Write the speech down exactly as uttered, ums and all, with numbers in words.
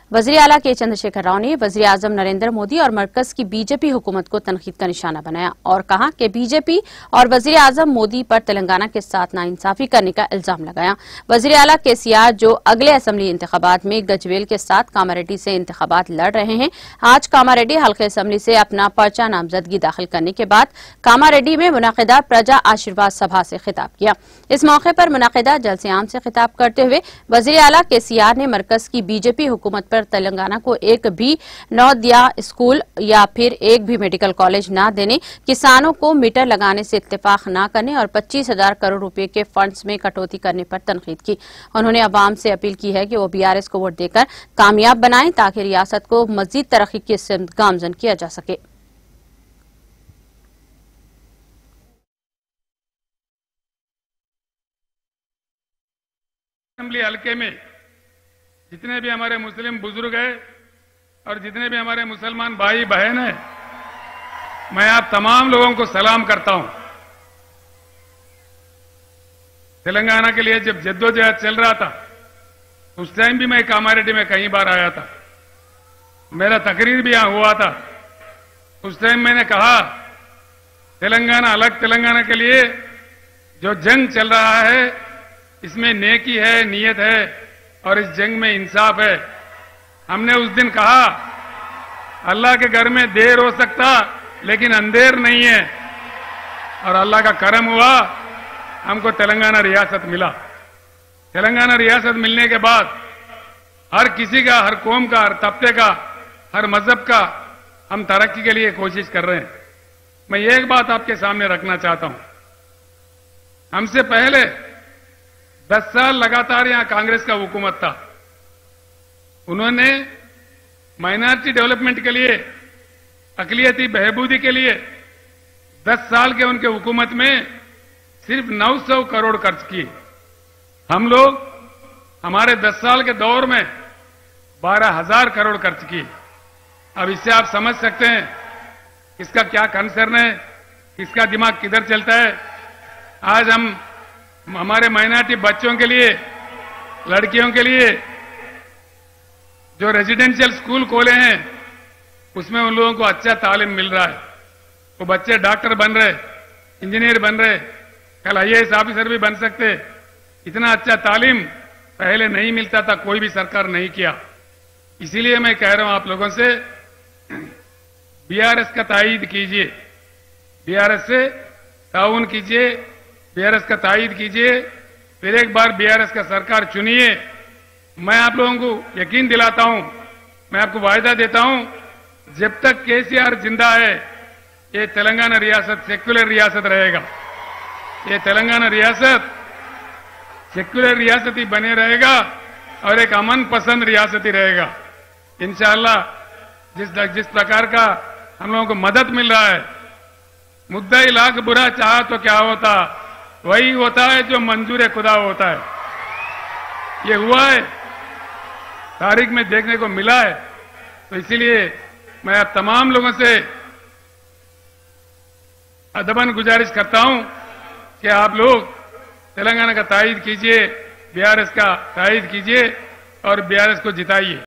वज़ीर आला के चंद्रशेखर राव ने वज़ीर आज़म नरेंद्र मोदी और मरकज की बीजेपी हुकूमत को तनकीद का निशाना बनाया और कहा कि बीजेपी और वज़ीर आज़म मोदी पर तेलंगाना के साथ नाइंसाफी करने का इल्जाम लगाया। वज़ीर आला केसीआर जो अगले असेंबली इंतखाबात में गजवेल के साथ कामारेड्डी से इंतखाबात लड़ रहे हैं, आज कामारेड्डी हल्के असेंबली से अपना पर्चा नामजदगी दाखिल करने के बाद कामारेड्डी में मुनाकिदा प्रजा आशीर्वाद सभा से खिताब किया। इस मौके पर मुनाकिदा जलसे आम से खिताब करते हुए वज़ीर आला केसीआर ने मरकज की बीजेपी हुकूमत पर तेलंगाना को एक भी नवोदया स्कूल या फिर एक भी मेडिकल कॉलेज न देने, किसानों को मीटर लगाने से इत्तेफाक न करने और पच्चीस हजार करोड़ रुपए के फंड्स में कटौती करने पर तनकीद की। उन्होंने अवाम से अपील की है कि वो बीआरएस को वोट देकर कामयाब बनाएं ताकि रियासत को मजीद तरक्की की सिमत गामजन किया जा सके। असेंबली हल्के में जितने भी हमारे मुस्लिम बुजुर्ग हैं और जितने भी हमारे मुसलमान भाई बहन हैं, मैं आप तमाम लोगों को सलाम करता हूं। तेलंगाना के लिए जब जद्दोजहद चल रहा था उस टाइम भी मैं कामारेड्डी में कई बार आया था, मेरा तकरीर भी यहां हुआ था। उस टाइम मैंने कहा तेलंगाना अलग तेलंगाना के लिए जो जंग चल रहा है इसमें नेकी है, नीयत है और इस जंग में इंसाफ है। हमने उस दिन कहा अल्लाह के घर में देर हो सकता लेकिन अंधेर नहीं है, और अल्लाह का करम हुआ, हमको तेलंगाना रियासत मिला। तेलंगाना रियासत मिलने के बाद हर किसी का, हर कौम का, हर तबके का, हर मजहब का हम तरक्की के लिए कोशिश कर रहे हैं। मैं एक बात आपके सामने रखना चाहता हूं, हमसे पहले दस साल लगातार यहां कांग्रेस का हुकूमत था। उन्होंने माइनॉरिटी डेवलपमेंट के लिए, अकलियती बहबूदी के लिए दस साल के उनके हुकूमत में सिर्फ नौ सौ करोड़ खर्च किए। हम लोग हमारे दस साल के दौर में बारह हजार करोड़ खर्च किए। अब इससे आप समझ सकते हैं किसका क्या कंसर्न है, किसका दिमाग किधर चलता है। आज हम हमारे माइनॉरिटी बच्चों के लिए, लड़कियों के लिए जो रेजिडेंशियल स्कूल खोले हैं उसमें उन लोगों को अच्छा तालीम मिल रहा है। वो बच्चे डॉक्टर बन रहे, इंजीनियर बन रहे, कल आईएएस ऑफिसर भी बन सकते। इतना अच्छा तालीम पहले नहीं मिलता था, कोई भी सरकार नहीं किया। इसीलिए मैं कह रहा हूं आप लोगों से, बीआरएस का तायीद कीजिए, बीआरएस से ताउन कीजिए, बीआरएस का तायीद कीजिए, फिर एक बार बीआरएस का सरकार चुनिए। मैं आप लोगों को यकीन दिलाता हूं, मैं आपको वायदा देता हूं, जब तक केसीआर जिंदा है ये तेलंगाना रियासत सेक्युलर रियासत रहेगा। ये तेलंगाना रियासत सेक्युलर रियासत ही बने रहेगा और एक अमन पसंद रियासत ही रहेगा। इंशाअल्लाह जिस जिस प्रकार का हम लोगों को मदद मिल रहा है, मुद्दा ही लाख बुरा चाहा तो क्या होता, वही होता है जो मंजूर खुदा होता है। ये हुआ है, तारीख में देखने को मिला है। तो इसीलिए मैं आप तमाम लोगों से अदबन गुजारिश करता हूं कि आप लोग तेलंगाना का तायीद कीजिए, बीआरएस का तायीद कीजिए और बीआरएस को जिताइए।